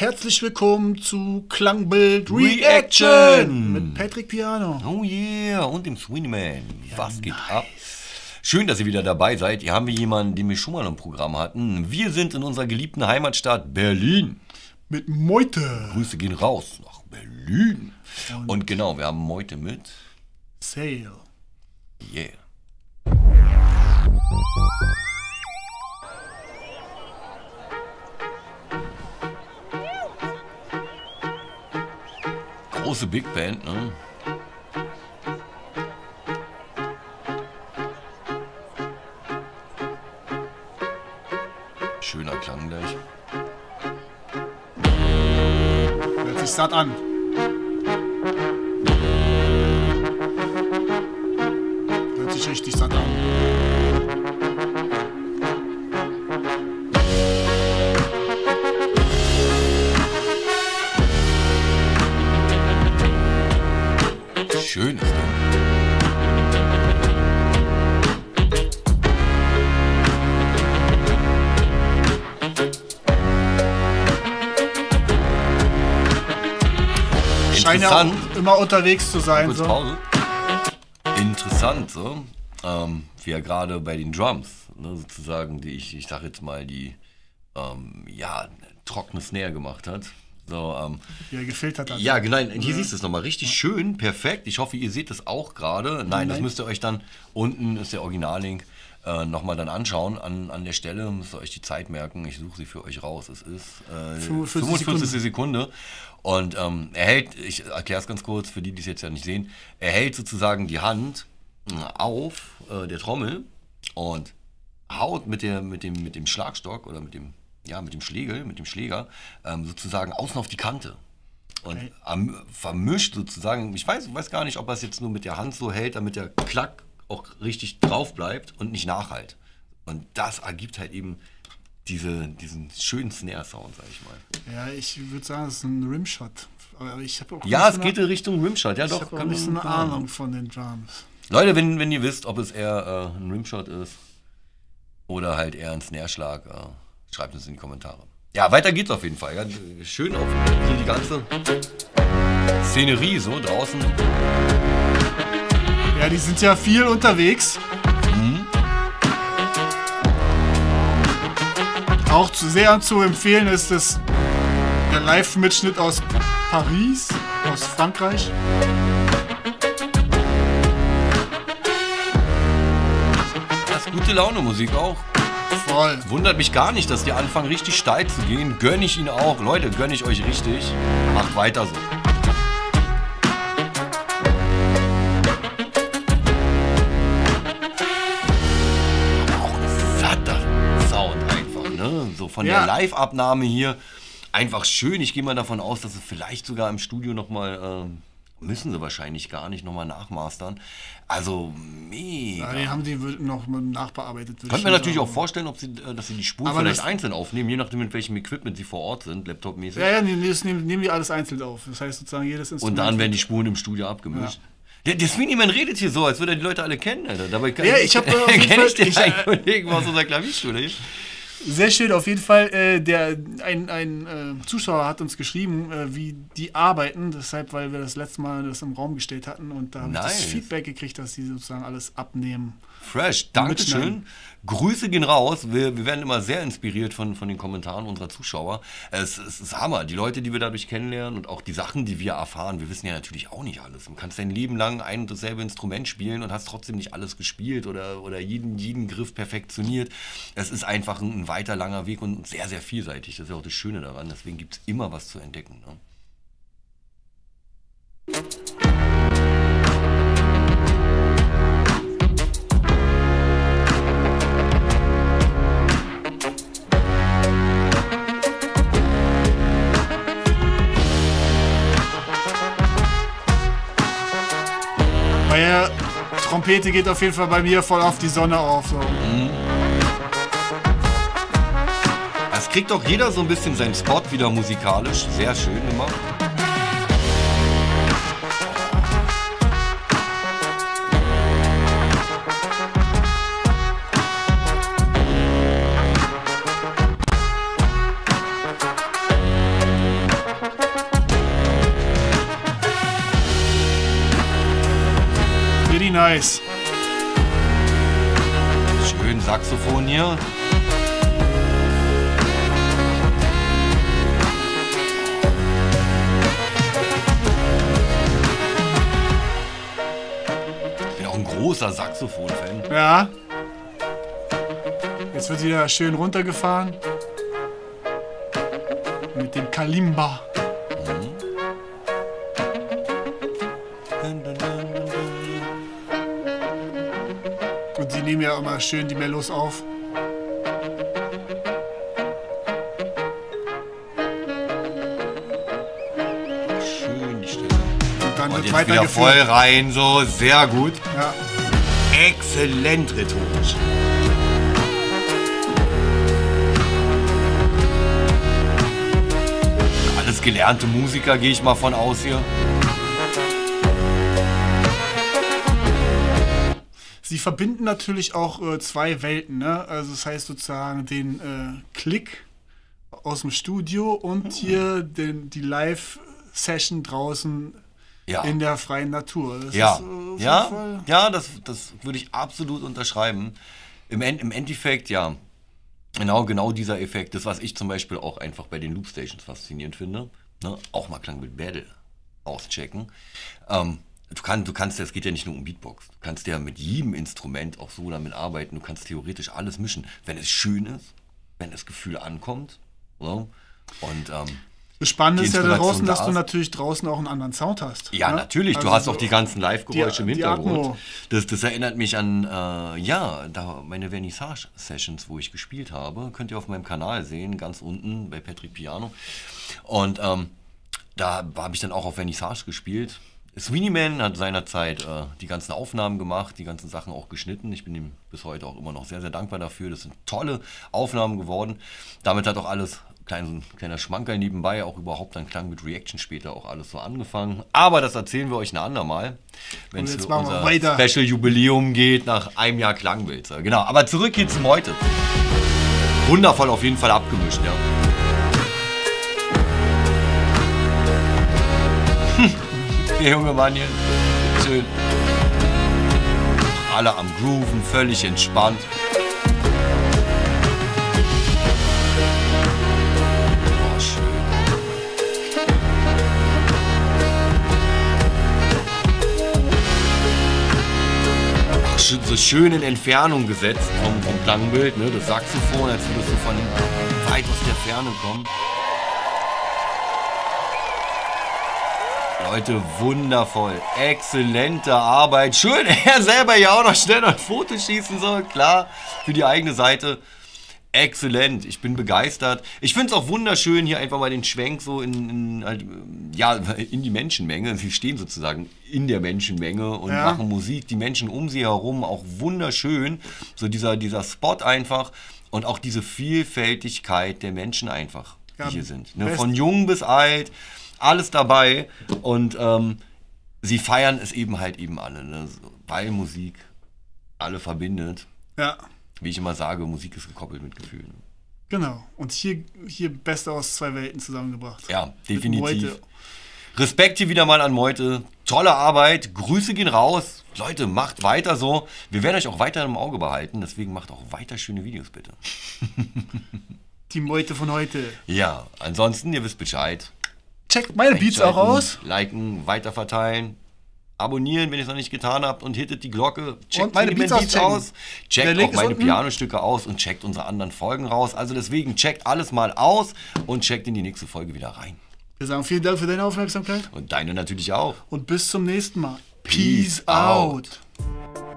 Herzlich willkommen zu Klangbild Reaction mit Patrick Piano. Oh yeah, und dem Sweeney Man. Was geht ab? Schön, dass ihr wieder dabei seid. Hier haben wir jemanden, den wir schon mal im Programm hatten. Wir sind in unserer geliebten Heimatstadt Berlin. Mit Meute. Grüße gehen raus nach Berlin. Und genau, wir haben Meute mit Sale. Yeah. Große Big Band, ne? Schöner Klang gleich. Hört sich satt an. Hört sich richtig satt an. Schön ist der. Scheint ja auch immer unterwegs zu sein. Kurz so. Pause. Interessant, so. Wie er gerade bei den Drums, ne, sozusagen, die ich sag jetzt mal, die ja, trockene Snare gemacht hat. So, Wie er gefiltert hat. ja, genau. Hier siehst du es nochmal richtig schön, perfekt. Ich hoffe, ihr seht es auch gerade. Nein, das müsst ihr euch dann, unten ist der Originallink, nochmal dann anschauen. An der Stelle müsst ihr euch die Zeit merken. Ich suche sie für euch raus. Es ist 45. Sekunde. Und er hält, ich erkläre es ganz kurz, für die, die es jetzt ja nicht sehen, er hält sozusagen die Hand auf der Trommel und haut mit dem Schlagstock oder mit dem Schläger, sozusagen außen auf die Kante. Und vermischt sozusagen, ich weiß gar nicht, ob er es jetzt nur mit der Hand so hält, damit der Klack auch richtig drauf bleibt und nicht nachhallt. Und das ergibt halt eben diesen schönen Snare-Sound, sag ich mal. Ja, ich würde sagen, es ist ein Rimshot. Aber ich habe auch Ja, es geht in Richtung Rimshot, ja doch. Ich habe auch nicht so eine Ahnung von den Drums. Leute, wenn ihr wisst, ob es eher ein Rimshot ist oder halt eher ein Snare-Schlag, schreibt es in die Kommentare. Ja, weiter geht's auf jeden Fall. Ja, schön auf hier die ganze Szenerie so draußen. Ja, die sind ja viel unterwegs. Auch sehr zu empfehlen ist der Live-Mitschnitt aus Paris, aus Frankreich. Das ist gute Laune Musik auch. Voll. Wundert mich gar nicht, dass die anfangen richtig steil zu gehen. Gönn ich ihnen auch. Leute, gönn ich euch richtig. Macht weiter so. Aber auch ein satter Sound einfach, ne? So von der Live-Abnahme hier. Einfach schön. Ich gehe mal davon aus, dass es vielleicht sogar im Studio nochmal... müssen sie wahrscheinlich gar nicht nochmal nachmastern. Also mega. Ja, die haben die noch nachbearbeitet. Könnte man natürlich auch vorstellen, dass sie die Spuren vielleicht einzeln aufnehmen, je nachdem mit welchem Equipment sie vor Ort sind, laptopmäßig. Ja, nehmen die alles einzeln auf. Das heißt sozusagen jedes Instrument. Und dann werden die Spuren im Studio abgemischt. Ja. Der Sweeney Man redet hier so, als würde er die Leute alle kennen, Alter. Dabei ich habe kenne ich den Kollegen aus unserer Klavierschule. Sehr schön, auf jeden Fall. Ein Zuschauer hat uns geschrieben, wie die arbeiten, deshalb, weil wir das letzte Mal das im Raum gestellt hatten und da habe ich das Feedback gekriegt, dass die sozusagen alles abnehmen. Fresh, Dankeschön. Grüße gehen raus. Wir werden immer sehr inspiriert von den Kommentaren unserer Zuschauer. Es ist Hammer. Die Leute, die wir dadurch kennenlernen und auch die Sachen, die wir erfahren, wir wissen ja natürlich auch nicht alles. Du kannst dein Leben lang ein und dasselbe Instrument spielen und hast trotzdem nicht alles gespielt oder jeden Griff perfektioniert. Es ist einfach ein weiter, langer Weg und sehr, sehr vielseitig. Das ist ja auch das Schöne daran. Deswegen gibt es immer was zu entdecken. Ne? Bei der Trompete geht auf jeden Fall bei mir voll auf die Sonne auf. So. Es kriegt auch jeder so ein bisschen seinen Spot wieder musikalisch. Sehr schön gemacht. nice. Schön Saxophon hier. Ich bin auch ein großer Saxophon-Fan. Ja. Jetzt wird wieder schön runtergefahren. Mit dem Kalimba. Und sie nehmen ja immer schön die Mellos auf. Schön die Stimme. Und dann wird Jetzt weiter wieder voll rein, so, sehr gut. Ja. Exzellent rhetorisch. Alles gelernte Musiker, gehe ich mal von aus hier. Sie verbinden natürlich auch zwei Welten, ne? Also das heißt sozusagen den Klick aus dem Studio und hier die Live-Session draußen in der freien Natur. Das ist, das würde ich absolut unterschreiben. Im Endeffekt, ja. Genau dieser Effekt. Das, was ich zum Beispiel auch einfach bei den Loopstations faszinierend finde. Ne? Auch mal Klangbild Battle auschecken. Du kannst ja, es geht ja nicht nur um Beatbox. Du kannst ja mit jedem Instrument auch so damit arbeiten. Du kannst theoretisch alles mischen, wenn es schön ist, wenn das Gefühl ankommt. So. Und das Spannende ist ja da draußen, dass du natürlich draußen auch einen anderen Sound hast. Ja, ne? Natürlich. Also du hast auch die ganzen Live-Geräusche im Hintergrund. Das erinnert mich an meine Vernissage-Sessions, wo ich gespielt habe. Könnt ihr auf meinem Kanal sehen, ganz unten bei Patrick Piano. Und da habe ich dann auch auf Vernissage gespielt. Sweeney Man hat seinerzeit die ganzen Aufnahmen gemacht, die ganzen Sachen auch geschnitten. Ich bin ihm bis heute auch immer noch sehr, sehr dankbar dafür. Das sind tolle Aufnahmen geworden. Damit hat auch alles, so ein kleiner Schmankerl nebenbei, auch überhaupt ein Klang mit Reaction später auch alles so angefangen. Aber das erzählen wir euch ein andermal, wenn es für unser Special-Jubiläum geht, nach einem Jahr Klangbild. Genau, aber zurück geht's zum Heute. Wundervoll auf jeden Fall abgemischt, ja. Der junge Mann hier. Schön. Alle am Grooven, völlig entspannt. Oh, schön. Ach, so schön in Entfernung gesetzt vom Klangbild, ne? Das Saxophon, als würde es so von weit aus der Ferne kommen. Leute, wundervoll. Exzellente Arbeit. Schön, er selber ja auch noch schnell ein Foto schießen soll. Klar, für die eigene Seite. Exzellent. Ich bin begeistert. Ich finde es auch wunderschön, hier einfach mal den Schwenk so in die Menschenmenge. Sie stehen sozusagen in der Menschenmenge und machen Musik. Die Menschen um sie herum, auch wunderschön. So dieser Spot einfach. Und auch diese Vielfältigkeit der Menschen einfach, die hier sind. Ne? Von jung bis alt. Alles dabei und sie feiern es eben alle, ne? Weil Musik alle verbindet. Ja. Wie ich immer sage, Musik ist gekoppelt mit Gefühlen. Genau. Und hier Beste aus zwei Welten zusammengebracht. Ja, definitiv. Respekt hier wieder mal an Meute. Tolle Arbeit. Grüße gehen raus. Leute, macht weiter so. Wir werden euch auch weiter im Auge behalten. Deswegen macht auch weiter schöne Videos, bitte. Die Meute von heute. Ja, ansonsten, ihr wisst Bescheid. Checkt meine Beats auch aus. Liken, weiterverteilen, abonnieren, wenn ihr es noch nicht getan habt und hittet die Glocke. Checkt meine Beats aus. Checkt auch meine Pianostücke aus und checkt unsere anderen Folgen raus. Also deswegen checkt alles mal aus und checkt in die nächste Folge wieder rein. Wir sagen vielen Dank für deine Aufmerksamkeit. Und deine natürlich auch. Und bis zum nächsten Mal. Peace out.